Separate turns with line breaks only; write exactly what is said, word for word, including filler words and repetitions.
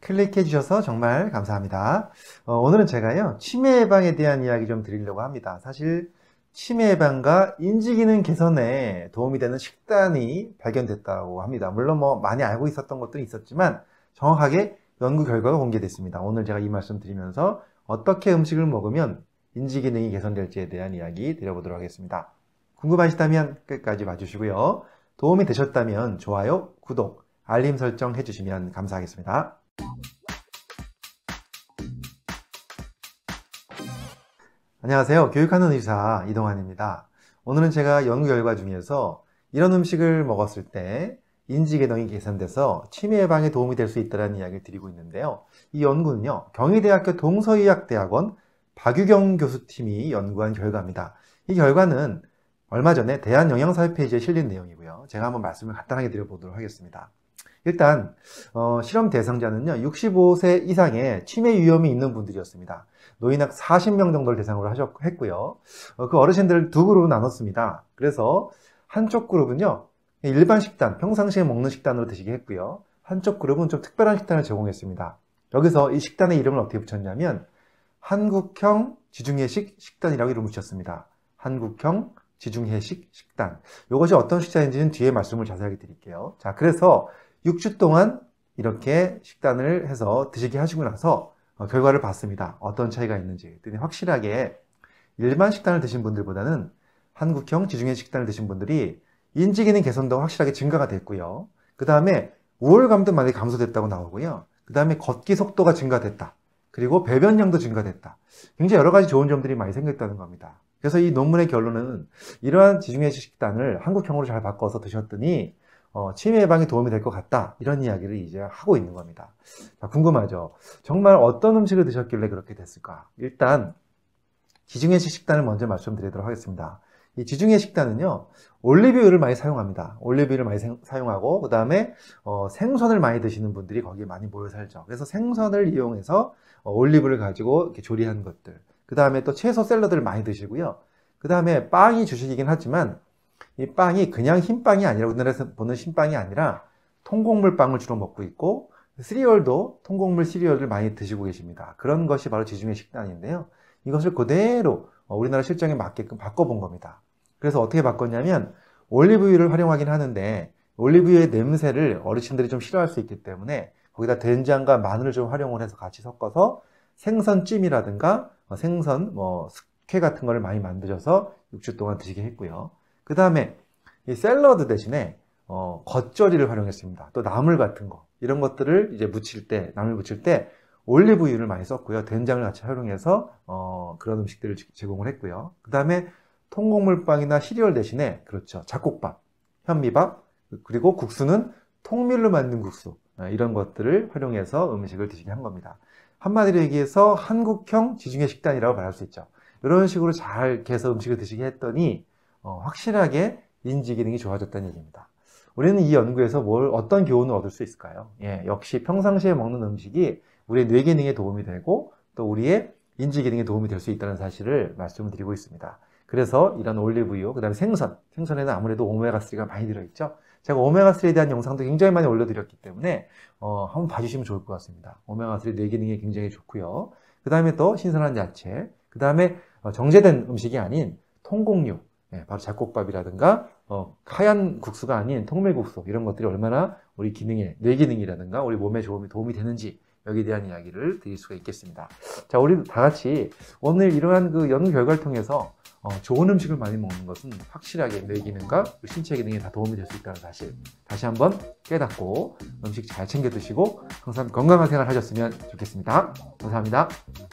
클릭해 주셔서 정말 감사합니다. 어, 오늘은 제가요 치매 예방에 대한 이야기 좀 드리려고 합니다. 사실 치매 예방과 인지기능 개선에 도움이 되는 식단이 발견됐다고 합니다. 물론 뭐 많이 알고 있었던 것들이 있었지만 정확하게 연구 결과가 공개됐습니다. 오늘 제가 이 말씀 드리면서 어떻게 음식을 먹으면 인지기능이 개선될지에 대한 이야기 드려보도록 하겠습니다. 궁금하시다면 끝까지 봐주시고요. 도움이 되셨다면 좋아요, 구독, 알림 설정 해주시면 감사하겠습니다. 안녕하세요. 교육하는 의사 이동환입니다. 오늘은 제가 연구 결과 중에서 이런 음식을 먹었을 때 인지기능이 개선돼서 치매 예방에 도움이 될 수 있다는 이야기를 드리고 있는데요. 이 연구는요, 경희대학교 동서의학대학원 박유경 교수팀이 연구한 결과입니다. 이 결과는 얼마 전에 대한영양사회 페이지에 실린 내용이고요. 제가 한번 말씀을 간단하게 드려보도록 하겠습니다. 일단 어, 실험 대상자는요 육십오 세 이상의 치매 위험이 있는 분들이었습니다. 노인학 사십 명 정도를 대상으로 하셨, 했고요. 어, 그 어르신들을 두 그룹으로 나눴습니다. 그래서 한쪽 그룹은요 일반 식단, 평상시에 먹는 식단으로 드시게 했고요. 한쪽 그룹은 좀 특별한 식단을 제공했습니다. 여기서 이 식단의 이름을 어떻게 붙였냐면 한국형 지중해식 식단이라고 이름을 붙였습니다. 한국형 지중해식 식단. 이것이 어떤 식단인지는 뒤에 말씀을 자세하게 드릴게요. 자, 그래서 육 주 동안 이렇게 식단을 해서 드시게 하시고 나서 결과를 봤습니다. 어떤 차이가 있는지. 확실하게 일반 식단을 드신 분들보다는 한국형 지중해식 식단을 드신 분들이 인지기능 개선도 확실하게 증가가 됐고요. 그 다음에 우월감도 많이 감소됐다고 나오고요. 그 다음에 걷기 속도가 증가됐다. 그리고 배변량도 증가됐다. 굉장히 여러 가지 좋은 점들이 많이 생겼다는 겁니다. 그래서 이 논문의 결론은 이러한 지중해식 식단을 한국형으로 잘 바꿔서 드셨더니 어, 치매 예방에 도움이 될 것 같다. 이런 이야기를 이제 하고 있는 겁니다. 자, 궁금하죠? 정말 어떤 음식을 드셨길래 그렇게 됐을까? 일단 지중해식 식단을 먼저 말씀드리도록 하겠습니다. 이 지중해 식단은요 올리브유를 많이 사용합니다. 올리브유를 많이 생, 사용하고 그 다음에 어, 생선을 많이 드시는 분들이 거기에 많이 모여 살죠. 그래서 생선을 이용해서 어, 올리브를 가지고 이렇게 조리한 것들, 그 다음에 또 채소 샐러드를 많이 드시고요. 그 다음에 빵이 주식이긴 하지만 이 빵이 그냥 흰빵이 아니라 우리나라에서 보는 흰빵이 아니라 통곡물 빵을 주로 먹고 있고 시리얼도 통곡물 시리얼을 많이 드시고 계십니다. 그런 것이 바로 지중해 식단인데요. 이것을 그대로 우리나라 실정에 맞게끔 바꿔본 겁니다. 그래서 어떻게 바꿨냐면 올리브유를 활용하긴 하는데 올리브유의 냄새를 어르신들이 좀 싫어할 수 있기 때문에 거기다 된장과 마늘을 좀 활용을 해서 같이 섞어서 생선찜이라든가 생선 뭐 숙회 같은 거를 많이 만드셔서 육 주 동안 드시게 했고요. 그 다음에 이 샐러드 대신에 어, 겉절이를 활용했습니다. 또 나물 같은 거 이런 것들을 이제 무칠 때 나물 무칠 때 올리브유를 많이 썼고요. 된장을 같이 활용해서 어, 그런 음식들을 제공을 했고요. 그 다음에 통곡물빵이나 시리얼 대신에 그렇죠 잡곡밥, 현미밥, 그리고 국수는 통밀로 만든 국수 이런 것들을 활용해서 음식을 드시게 한 겁니다. 한마디로 얘기해서 한국형 지중해 식단이라고 말할 수 있죠. 이런 식으로 잘 해서 음식을 드시게 했더니 어, 확실하게 인지기능이 좋아졌다는 얘기입니다. 우리는 이 연구에서 뭘 어떤 교훈을 얻을 수 있을까요? 예, 역시 평상시에 먹는 음식이 우리의 뇌기능에 도움이 되고 또 우리의 인지기능에 도움이 될 수 있다는 사실을 말씀을 드리고 있습니다. 그래서 이런 올리브유, 그 다음에 생선, 생선에는 아무래도 오메가삼가 많이 들어있죠. 제가 오메가삼에 대한 영상도 굉장히 많이 올려드렸기 때문에 어, 한번 봐주시면 좋을 것 같습니다. 오메가삼 뇌기능에 굉장히 좋고요. 그 다음에 또 신선한 야채, 그 다음에 어, 정제된 음식이 아닌 통곡류, 네, 바로 잡곡밥이라든가 어, 하얀 국수가 아닌 통밀국수 이런 것들이 얼마나 우리 기능에, 뇌기능이라든가 우리 몸에 도움이, 도움이 되는지 여기에 대한 이야기를 드릴 수가 있겠습니다. 자, 우리 다 같이 오늘 이러한 그 연구 결과를 통해서 어, 좋은 음식을 많이 먹는 것은 확실하게 뇌기능과 신체 기능에 다 도움이 될 수 있다는 사실 다시 한번 깨닫고 음식 잘 챙겨 드시고 항상 건강한 생활 하셨으면 좋겠습니다. 감사합니다.